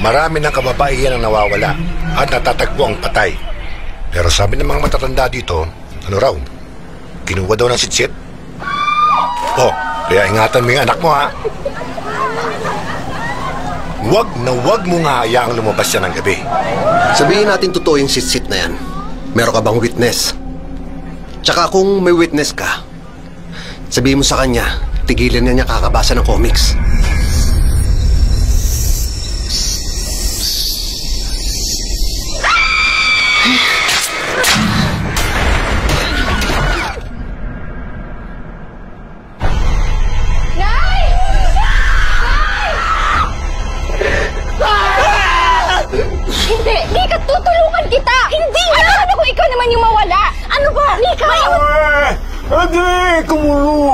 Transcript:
marami ng kababaihan ang nawawala at natatagpo ang patay. Pero sabi ng mga matatanda dito, ano raw, kinuha daw ng sitsit. Oh, kaya ingatan mo yung anak mo, ha? Huwag na huwag mo nga hayaang lumabas siya ng gabi. Sabihin natin totoo yung sitsit na yan. Meron ka bang witness? Tsaka kung may witness ka, sabihin mo sa kanya, tigilan na niya kakabasa ng comics. Hindi ka tutulungan kita! Hindi na! Ano kung ikaw naman yung mawala? Ano ba? Nika! Hindi! Kumulong